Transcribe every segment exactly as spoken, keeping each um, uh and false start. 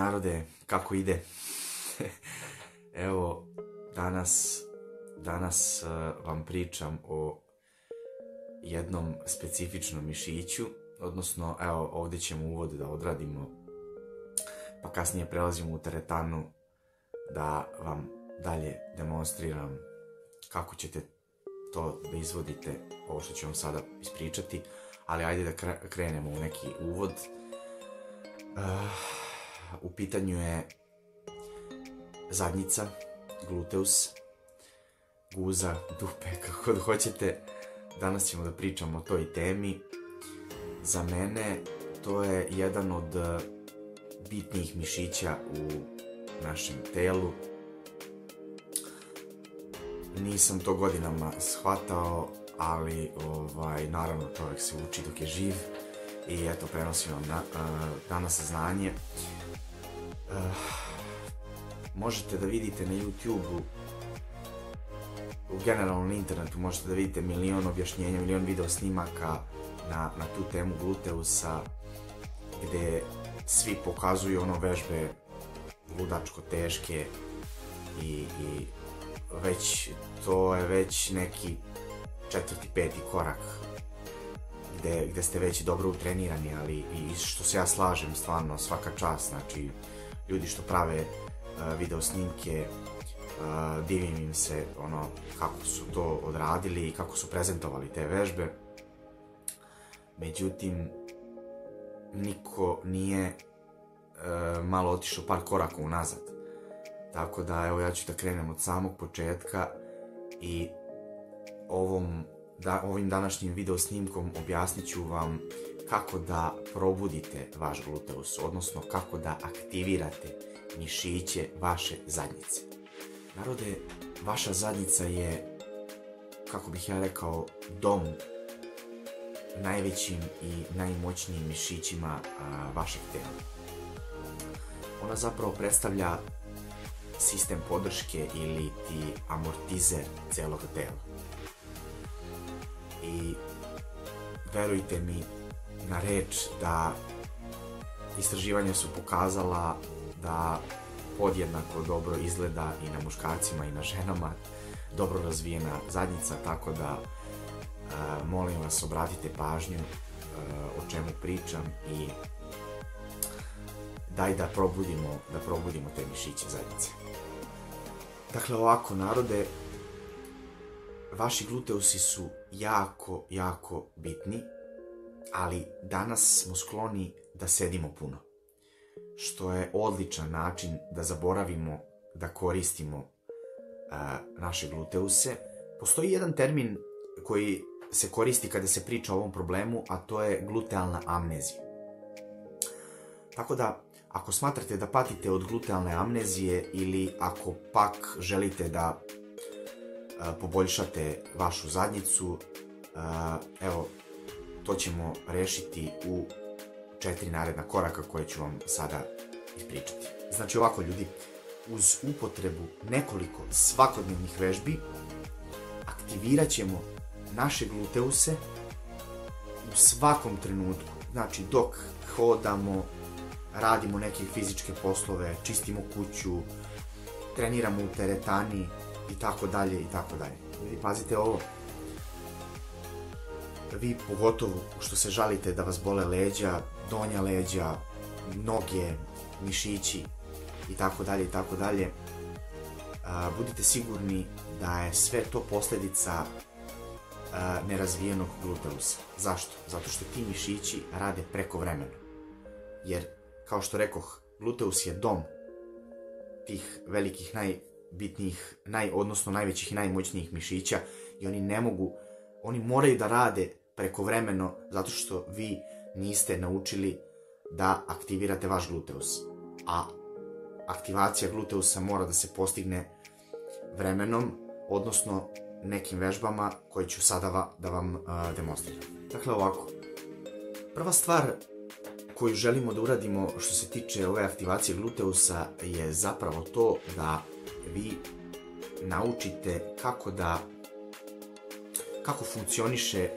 narode, kako ide? Evo, danas, danas uh, vam pričam o jednom specifičnom mišiću, odnosno, evo, ovdje ćemo uvod da odradimo, pa kasnije prelazimo u teretanu da vam dalje demonstriram kako ćete to da izvodite, ovo što ću vam sada ispričati, ali ajde da krenemo u neki uvod. Uh, u pitanju je zadnjica, gluteus, guza, dupe, kako god hoćete. Danas ćemo da pričamo o toj temi. Za mene to je jedan od bitnijih mišića u našem telu. Nisam to godinama shvatao, ali ovaj, naravno čovjek se uči dok je živ i eto prenosim vam na, uh, danas znanje. Uh, možete da vidite na YouTube-u, u generalnom internetu možete da vidite milion objašnjenja, milion video snimaka na, na tu temu gluteusa, gdje svi pokazuju ono vežbe ludačko teške i, i već to je već neki četvrti, peti korak gde, gde ste već dobro utrenirani, ali i što se ja slažem, stvarno svaka čast, znači ljudi što prave uh, video snimke, uh, divim im se ono kako su to odradili i kako su prezentovali te vežbe. Međutim, niko nije uh, malo otišao par koraka unazad. Tako da, evo, ja ću da krenem od samog početka i ovom, da, ovim današnjim video snimkom objasnit ću vam kako da probudite vaš gluteus, odnosno kako da aktivirate mišiće vaše zadnjice. Narode, vaša zadnjica je, kako bih ja rekao, dom najvećim i najmoćnijim mišićima a, vašeg tela. Ona zapravo predstavlja sistem podrške ili ti amortizer celog tela. I verujte mi na reč da istraživanja su pokazala da podjednako dobro izgleda i na muškarcima i na ženama dobro razvijena zadnjica, tako da uh, molim vas, obratite pažnju uh, o čemu pričam i daj da probudimo, da probudimo te mišiće zadnjice. Dakle, ovako, narode, vaši gluteusi su jako, jako bitni, ali danas smo skloni da sedimo puno, što je odličan način da zaboravimo da koristimo uh, naše gluteuse. Postoji jedan termin koji se koristi kada se priča o ovom problemu, a to je glutealna amnezija. Tako da, ako smatrate da patite od glutealne amnezije ili ako pak želite da uh, poboljšate vašu zadnjicu, uh, evo, to ćemo rešiti u četiri naredna koraka koje ću vam sada ispričati. Znači ovako, ljudi, uz upotrebu nekoliko svakodnevnih vežbi aktivirat ćemo naše gluteuse u svakom trenutku. Znači dok hodamo, radimo neke fizičke poslove, čistimo kuću, treniramo u teretani i tako dalje i tako dalje. Ljudi, pazite ovo. Vi pogotovo što se žalite da vas bole leđa, donja leđa, noge, mišići i tako dalje i tako dalje, budite sigurni da je sve to posljedica nerazvijenog gluteusa. Zašto? Zato što ti mišići rade prekovremeno. Jer, kao što rekoh, gluteus je dom tih velikih, najbitnijih, naj, odnosno najvećih i najmoćnijih mišića i oni ne mogu, oni moraju da rade prekovremeno zato što vi niste naučili da aktivirate vaš gluteus. A aktivacija gluteusa mora da se postigne vremenom, odnosno nekim vežbama koje ću sada da vam uh, demonstriram. Dakle, ovako. Prva stvar koju želimo da uradimo što se tiče ove aktivacije gluteusa je zapravo to da vi naučite kako da kako funkcioniše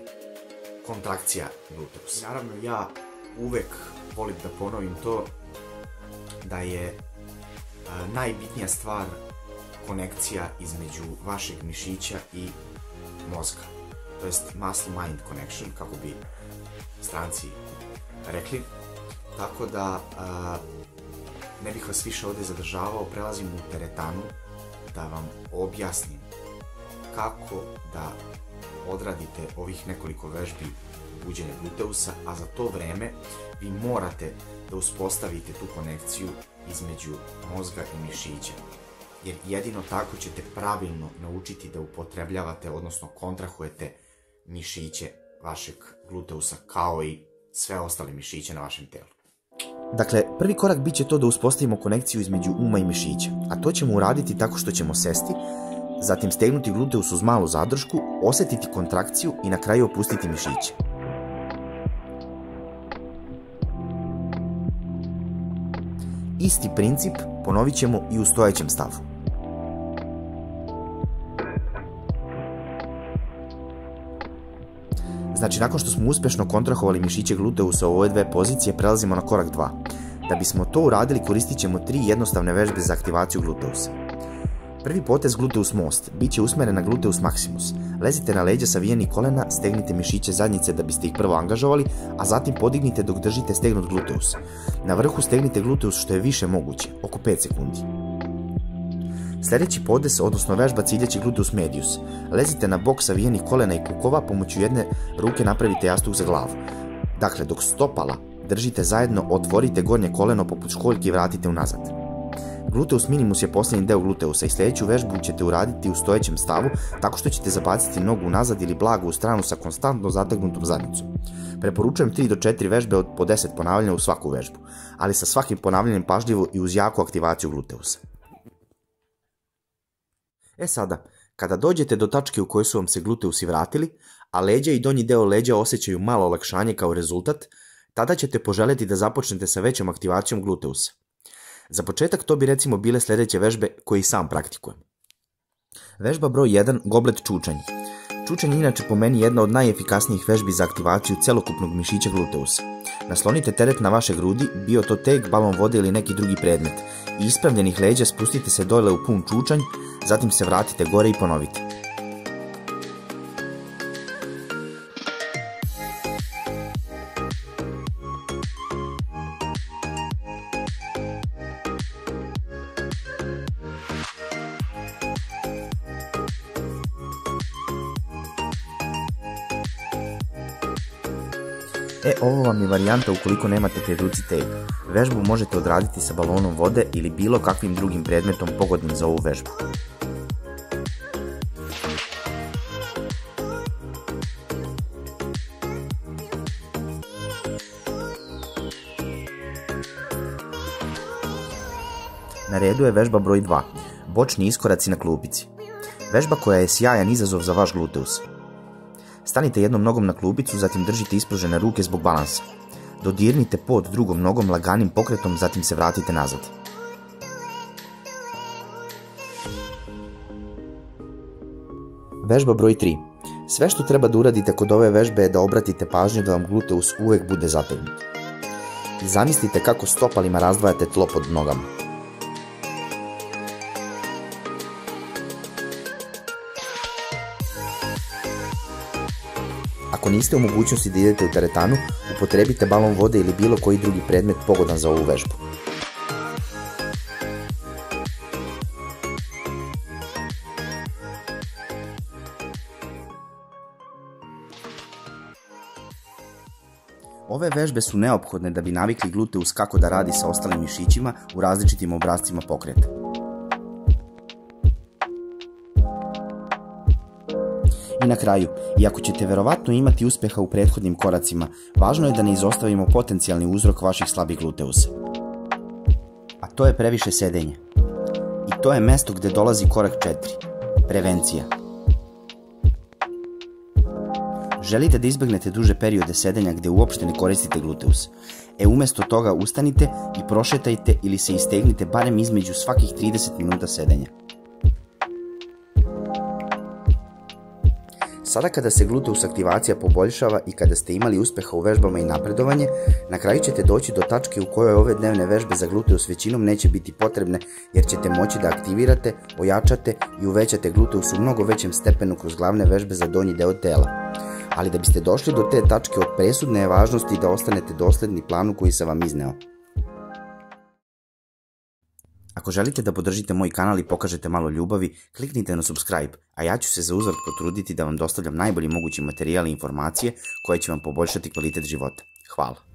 kontrakcija gluteusa. Naravno, ja uvek volim da ponovim to da je najbitnija stvar konekcija između vašeg mišića i mozga, to jest muscle-mind connection, kako bi stranci rekli. Tako da ne bih vas više ovdje zadržavao, prelazim u teretanu da vam objasnim kako da odradite ovih nekoliko vežbi buđenja gluteusa, a za to vreme vi morate da uspostavite tu konekciju između mozga i mišića, jer jedino tako ćete pravilno naučiti da upotrebljavate, odnosno kontrahujete mišiće vašeg gluteusa kao i sve ostale mišiće na vašem telu. Dakle, prvi korak bit će to da uspostavimo konekciju između uma i mišića, a to ćemo uraditi tako što ćemo sesti, zatim stegnuti gluteus uz malu zadršku, osjetiti kontrakciju i na kraju opustiti mišiće. Isti princip ponovit ćemo i u stojećem stavu. Znači, nakon što smo uspješno kontrahovali mišiće gluteusa u ove dve pozicije, prelazimo na korak dva. Da bismo to uradili, koristit ćemo tri jednostavne vežbe za aktivaciju gluteusa. Prvi potez gluteus most bit će usmeren na gluteus maximus. Lezite na leđa savijenih kolena, stegnite mišiće zadnjice da biste ih prvo angažovali, a zatim podignite dok držite stegnut gluteus. Na vrhu stegnite gluteus što je više moguće, oko pet sekundi. Sljedeći potez, odnosno vežba ciljaći gluteus medius. Lezite na bok savijenih kolena i kukova, pomoću jedne ruke napravite jastuk za glavu. Dakle, dok stopala držite zajedno, otvorite gornje koleno poput školjke i vratite unazad. Gluteus minimus je posljednji deo gluteusa i sljedeću vežbu ćete uraditi u stojećem stavu tako što ćete zabaciti nogu unazad ili blago u stranu sa konstantno zategnutom zadnjicom. Preporučujem tri do četiri vežbe od po deset ponavljanja u svaku vežbu, ali sa svakim ponavljanjem pažljivo i uz jaku aktivaciju gluteusa. E sada, kada dođete do tačke u kojoj su vam se gluteusi vratili, a leđa i donji deo leđa osjećaju malo olakšanje kao rezultat, tada ćete poželjeti da započnete sa većom aktivacijom gluteusa. Za početak to bi recimo bile sljedeće vežbe koje i sam praktikujem. Vežba broj jedan, goblet čučanj. Čučanj je inače po meni jedna od najefikasnijih vežbi za aktivaciju celokupnog mišića gluteusa. Naslonite teret na vaše grudi, bio to teg, balon vode ili neki drugi predmet, i ispravljenih leđa spustite se dole u pun čučanj, zatim se vratite gore i ponovite. E, ovo vam je varijanta ukoliko nemate pri ruci teg. Vežbu možete odraditi sa balonom vode ili bilo kakvim drugim predmetom pogodnim za ovu vežbu. Na redu je vežba broj dva, bočni iskoraci na klupici. Vežba koja je sjajan izazov za vaš gluteus. Stanite jednom nogom na klupicu, zatim držite ispružene ruke zbog balansa. Dodirnite pod drugom nogom laganim pokretom, zatim se vratite nazad. Vežba broj tri. Sve što treba da uradite kod ove vežbe je da obratite pažnju da vam gluteus uvek bude zategnut. I zamislite kako stopalima razdvajate tlo pod nogama. Ako niste u mogućnosti da idete u teretanu, upotrebite balon vode ili bilo koji drugi predmet pogodan za ovu vežbu. Ove vežbe su neophodne da bi navikli gluteus kako da radi sa ostalim mišićima u različitim obrascima pokreta. I na kraju, iako ćete verovatno imati uspjeha u prethodnim koracima, važno je da ne izostavimo potencijalni uzrok vaših slabih gluteusa. A to je previše sedenja. I to je mesto gdje dolazi korak četiri. Prevencija. Želite da izbegnete duže periode sedenja gdje uopšte ne koristite gluteus. E umjesto toga ustanite i prošetajte ili se istegnite barem između svakih trideset minuta sedenja. Sada kada se gluteus aktivacija poboljšava i kada ste imali uspeha u vežbama i napredovanje, na kraju ćete doći do tačke u kojoj ove dnevne vežbe za gluteus većinom neće biti potrebne jer ćete moći da aktivirate, ojačate i uvećate gluteus u mnogo većem stepenu kroz glavne vežbe za donji deo tela. Ali da biste došli do te tačke, od presudne je važnosti da ostanete dosledni planu koji sam vam izneo. Ako želite da podržite moj kanal i pokažete malo ljubavi, kliknite na subscribe, a ja ću se za uzvrat potruditi da vam dostavljam najbolji mogući materijal i informacije koje će vam poboljšati kvalitet života. Hvala.